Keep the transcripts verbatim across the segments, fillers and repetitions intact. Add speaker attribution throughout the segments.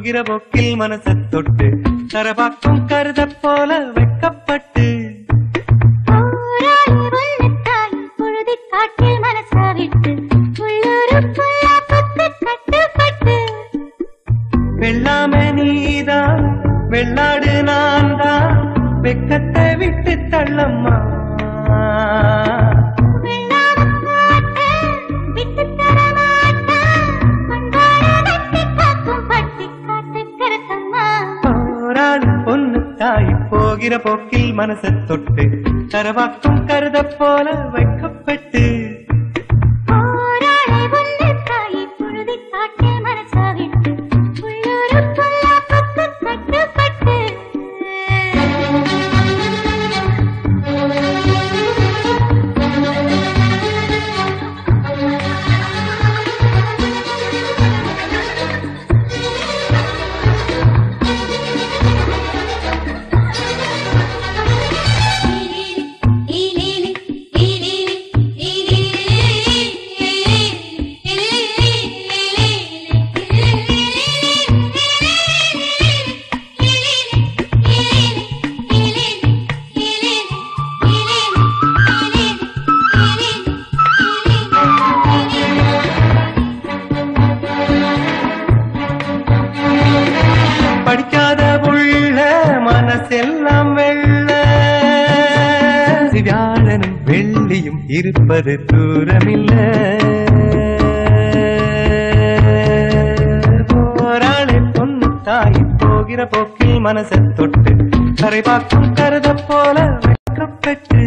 Speaker 1: போகிற போக்கில் மனசை தொட்டு தரபாக்கும் கருத போல வைக்கப்பட்டு
Speaker 2: பொழுது காட்டில் மனசா விட்டு கட்டுப்பட்டு
Speaker 1: வெள்ளாம நீதான் வெள்ளாடு நான் தான் வெக்கத்தை விட்டு தள்ளம்மா போகிற போக்கில் மனசை தொட்டு தரவாக்கும் கருத போல வைக்கப்பட்டு
Speaker 2: பொழுது காட்டில் மனசா விட்டு கட்டுப்பட்டு
Speaker 1: படிக்காத உள்ள மனசெல்லாம் வெள்ள வியாழனும் வெள்ளியும் இருப்பது தூரமில்ல போராளே பொண்ணு தாய் போகிற போக்கில் மனசை தொட்டு கரை பார்க்கும் கருத போல வைக்கப்பட்டு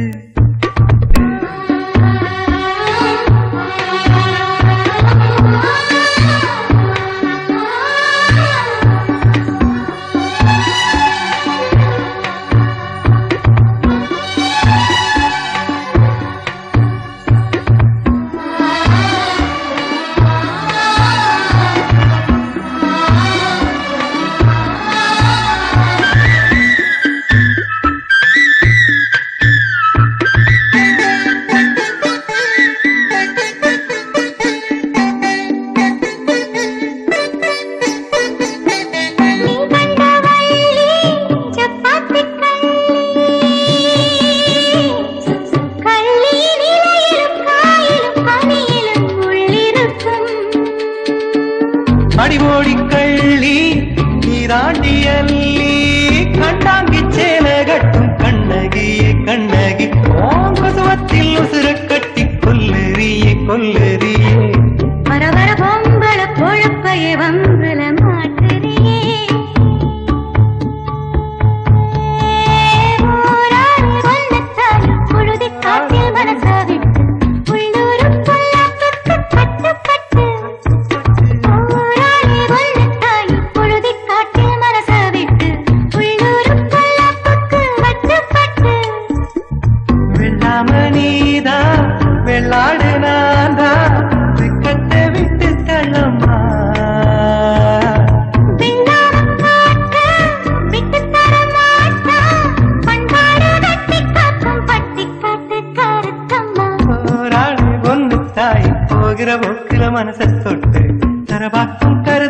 Speaker 1: அடிவோடி கள்ளி நீராண்டி அள்ளி கண்டாங்கி சேல கட்டும் கண்ணகியே கண்ணகி ஓங்குசுவத்தில் உசுர கட்டி கொல்லறியே கொல்லறியே
Speaker 2: வர வர பொம்பள பொழப்பையே வம்பல மாட்டுறியே பொழுது காட்டில் மனசா விட்டு உள்ளூரு பொல்லாப்புக்கு கட்டுப்பட்டு பொழுது காட்டில் மனசா விட்டு உள்ளூரு பொல்லாப்புக்கு கட்டுப்பட்டு
Speaker 1: வெள்ளாம நீதா வெள்ளாடு நான்தா வெக்கத்தை விட்டு தள்ளம்மா போகிற போக்கில மனசை தொட்டு தரபாக்கும் கரு